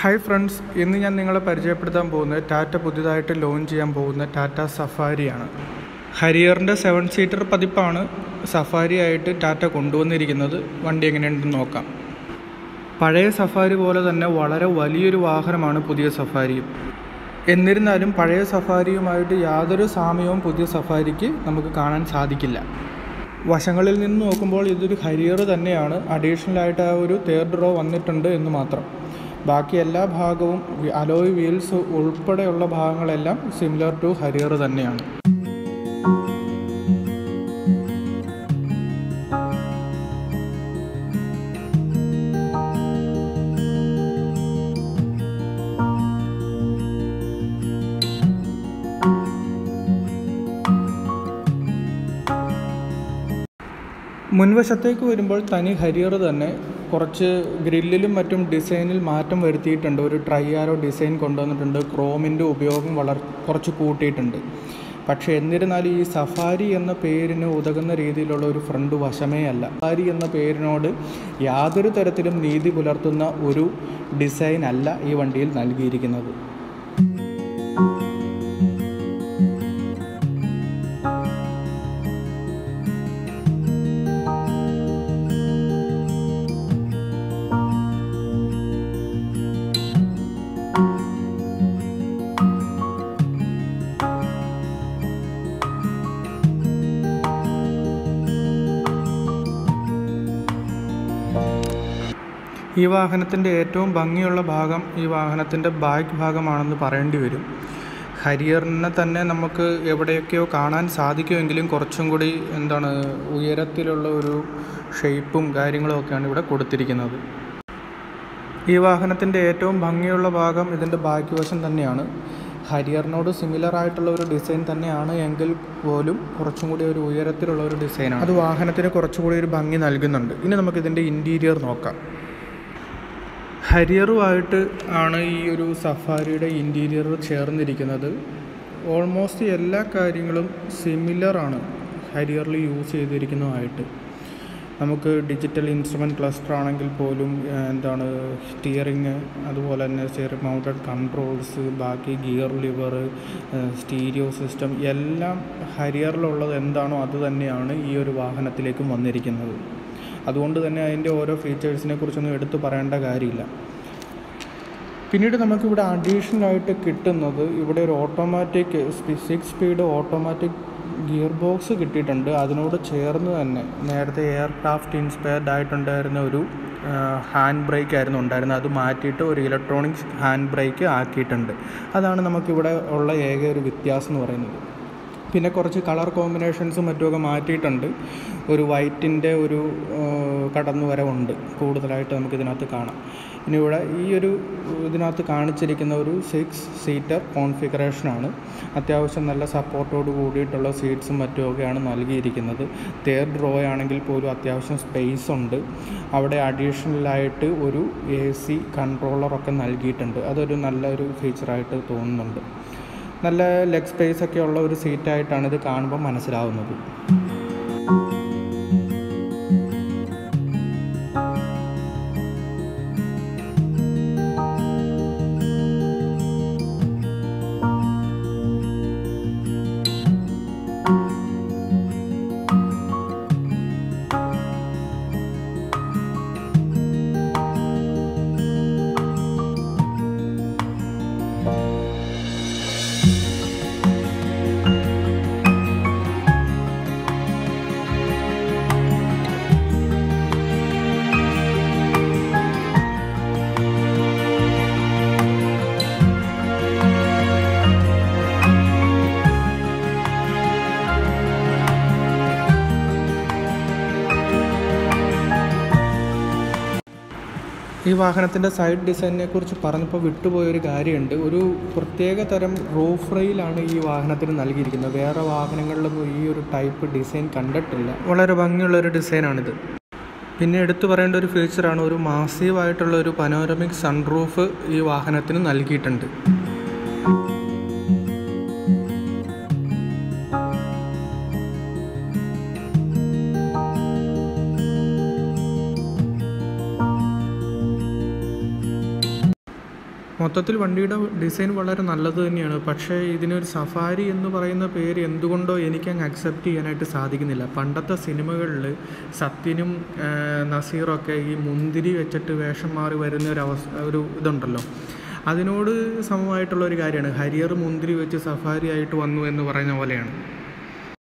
Hi friends, ഇന്ന് ഞാൻ നിങ്ങളെ പരിചയപ്പെടുത്താൻ പോകുന്നത് ടാറ്റ പുതിയതായിട്ട് ലോഞ്ച് ചെയ്യാൻ പോകുന്ന ടാറ്റ സഫാരിയാണ്. ഹരിയറിൻ്റെ 7 സീറ്റർ പതിപ്പാണ് സഫാരി ആയിട്ട് ടാറ്റ കൊണ്ടുവന്നിരിക്കുന്നത്. വണ്ടി എങ്ങനെയുണ്ടെന്ന് നോക്കാം. പഴയ സഫാരി പോലെ തന്നെ വളരെ വലിയൊരു വാഹനമാണ് പുതിയ സഫാരിയും. എന്നിരുന്നാലും പഴയ സഫാരിയുമായിട്ട് യാതൊരു സാമ്യവും പുതിയ സഫാരിക്ക് നമുക്ക് കാണാൻ സാധിക്കില്ല. വശങ്ങളിൽ നിന്ന് നോക്കുമ്പോൾ ഇതൊരു ഹരിയർ തന്നെയാണ്. അഡീഷണലായിട്ട് ആ ഒരു തേർഡ് റോ വന്നിട്ടുണ്ട് എന്ന് മാത്രം. ബാക്കി എല്ലാ ഭാഗവും അലോയ് വീൽസ് ഉൾപ്പെടെയുള്ള ഭാഗങ്ങളെല്ലാം സിമിലർ ടു ഹരിയർ തന്നെയാണ്. മുൻവശത്തേക്ക് വരുമ്പോൾ തനി ഹരിയർ തന്നെ. കുറച്ച് ഗ്രില്ലിലും മറ്റും ഡിസൈനിൽ മാറ്റം വരുത്തിയിട്ടുണ്ട്. ഒരു ട്രൈ-ആരോ ഡിസൈൻ കൊണ്ടുവന്നിട്ടുണ്ട്. ക്രോമിൻ്റെ ഉപയോഗം കുറച്ച് കൂട്ടിയിട്ടുണ്ട്. പക്ഷേ എന്നിരുന്നാലും ഈ സഫാരി എന്ന പേരിന് ഉതകുന്ന രീതിയിലുള്ള ഒരു ഫ്രണ്ട് വശമേ അല്ല. സഫാരി എന്ന പേരിനോട് യാതൊരു തരത്തിലും നീതി പുലർത്തുന്ന ഒരു ഡിസൈൻ അല്ല ഈ വണ്ടിയിൽ നൽകിയിരിക്കുന്നത്. ഈ വാഹനത്തിൻ്റെ ഏറ്റവും ഭംഗിയുള്ള ഭാഗം ഈ വാഹനത്തിൻ്റെ ബാക്ക് ഭാഗമാണെന്ന് പറയേണ്ടി വരും. ഹരിയറിനെ തന്നെ നമുക്ക് എവിടെയൊക്കെയോ കാണാൻ സാധിക്കുമെങ്കിലും കുറച്ചും കൂടി ഉയരത്തിലുള്ള ഒരു ഷേപ്പും കാര്യങ്ങളും ഒക്കെയാണ് ഇവിടെ കൊടുത്തിരിക്കുന്നത്. ഈ വാഹനത്തിൻ്റെ ഏറ്റവും ഭംഗിയുള്ള ഭാഗം ഇതിൻ്റെ ബാക്ക് വശം തന്നെയാണ്. ഹരിയറിനോട് സിമിലർ ആയിട്ടുള്ള ഒരു ഡിസൈൻ തന്നെയാണ് എങ്കിൽ പോലും കുറച്ചും കൂടി ഒരു ഉയരത്തിലുള്ള ഒരു ഡിസൈനാണ്. അത് വാഹനത്തിന് കുറച്ചുകൂടി ഒരു ഭംഗി നൽകുന്നുണ്ട്. ഇനി നമുക്കിതിൻ്റെ ഇൻറ്റീരിയർ നോക്കാം. ഹരിയറുമായിട്ട് ആണ് ഈ ഒരു സഫാരിയുടെ ഇൻറ്റീരിയർ ചേർന്നിരിക്കുന്നത്. ഓൾമോസ്റ്റ് എല്ലാ കാര്യങ്ങളും സിമിലറാണ് ഹരിയറിൽ യൂസ് ചെയ്തിരിക്കുന്നതുമായിട്ട്. നമുക്ക് ഡിജിറ്റൽ ഇൻസ്ട്രുമെൻറ്റ് ക്ലസ്റ്റർ ആണെങ്കിൽ പോലും സ്റ്റിയറിങ്, അതുപോലെ തന്നെ സ്റ്റിയറിംഗ് മൗണ്ടഡ് കൺട്രോൾസ്, ബാക്കി ഗിയർ ലിവർ, സ്റ്റീരിയോ സിസ്റ്റം എല്ലാം ഹരിയറിലുള്ളത് എന്താണോ അത് തന്നെയാണ് ഈ ഒരു വാഹനത്തിലേക്കും വന്നിരിക്കുന്നത്. അതുകൊണ്ട് തന്നെ അതിൻ്റെ ഓരോ ഫീച്ചേഴ്സിനെ കുറിച്ചൊന്നും എടുത്തു പറയേണ്ട കാര്യമില്ല. പിന്നീട് നമുക്കിവിടെ അഡീഷണലായിട്ട് കിട്ടുന്നത് ഇവിടെ ഒരു automatic 6 speed automatic gearbox കിട്ടിയിട്ടുണ്ട്. അതിനോട് ചേർന്ന് തന്നെ നേരത്തെ എയർക്രാഫ്റ്റ് ഇൻസ്പയർഡ് ആയിട്ടുണ്ടായിരുന്ന ഒരു ഹാൻഡ് ബ്രേക്ക് ആയിരുന്നു ഉണ്ടായിരുന്നത്. അത് മാറ്റിയിട്ട് ഒരു ഇലക്ട്രോണിക്സ് ഹാൻഡ് ബ്രേക്ക് ആക്കിയിട്ടുണ്ട്. അതാണ് നമുക്കിവിടെ ഉള്ള ഏക ഒരു വ്യത്യാസം എന്ന് പറയുന്നത്. പിന്നെ കുറച്ച് കളർ കോമ്പിനേഷൻസും മറ്റുമൊക്കെ മാറ്റിയിട്ടുണ്ട്. ഒരു വൈറ്റിൻ്റെ ഒരു കടന്നുവരവുണ്ട് കൂടുതലായിട്ട് നമുക്കിതിനകത്ത് കാണാം. ഇനി ഇവിടെ ഈ ഒരു ഇതിനകത്ത് കാണിച്ചിരിക്കുന്ന ഒരു 6 സീറ്റർ കോൺഫിഗറേഷനാണ്. അത്യാവശ്യം നല്ല സപ്പോർട്ടോട് കൂടിയിട്ടുള്ള സീറ്റ്സും മറ്റുമൊക്കെയാണ് നൽകിയിരിക്കുന്നത്. തേർഡ് റോ ആണെങ്കിൽ പോലും അത്യാവശ്യം സ്പേസ് ഉണ്ട്. അവിടെ അഡീഷണലായിട്ട് ഒരു AC കൺട്രോളറൊക്കെ നൽകിയിട്ടുണ്ട്. അതൊരു നല്ലൊരു ഫീച്ചറായിട്ട് തോന്നുന്നുണ്ട്. നല്ല ലെഗ് സ്പേസ് ഒക്കെ ഉള്ള ഒരു സീറ്റായിട്ടാണ് ഇത് കാണുമ്പോൾ മനസ്സിലാവുന്നത്. ഈ വാഹനത്തിൻ്റെ സൈഡ് ഡിസൈനിനെ കുറിച്ച് പറഞ്ഞപ്പോൾ വിട്ടുപോയൊരു കാര്യമുണ്ട്. ഒരു പ്രത്യേക തരം റൂഫ് റെയിലാണ് ഈ വാഹനത്തിന് നൽകിയിരിക്കുന്നത്. വേറെ വാഹനങ്ങളിലൊന്നും ഈ ഒരു ടൈപ്പ് ഡിസൈൻ കണ്ടിട്ടില്ല. വളരെ ഭംഗിയുള്ളൊരു ഡിസൈനാണിത്. പിന്നെ എടുത്തു പറയേണ്ട ഒരു ഫീച്ചറാണ് ഒരു മാസീവായിട്ടുള്ള ഒരു പനോരമിക് സൺറൂഫ് ഈ വാഹനത്തിന് നൽകിയിട്ടുണ്ട്. മൊത്തത്തിൽ വണ്ടിയുടെ ഡിസൈൻ വളരെ നല്ലത് തന്നെയാണ്. പക്ഷേ ഇതിനൊരു സഫാരി എന്ന് പറയുന്ന പേര് എന്തുകൊണ്ടോ എനിക്കങ്ങ് അക്സെപ്റ്റ് ചെയ്യാനായിട്ട് സാധിക്കുന്നില്ല. പണ്ടത്തെ സിനിമകളിൽ സത്യനും നസീറൊക്കെ ഈ മുന്തിരി വെച്ചിട്ട് വേഷം മാറി വരുന്ന ഒരു ഇതുണ്ടല്ലോ, അതിനോട് സമമായിട്ടുള്ള ഒരു കാര്യമാണ് ഹരിയർ മുന്തിരി വെച്ച് സഫാരി ആയിട്ട് വന്നു എന്ന് പറയുന്ന പോലെയാണ്.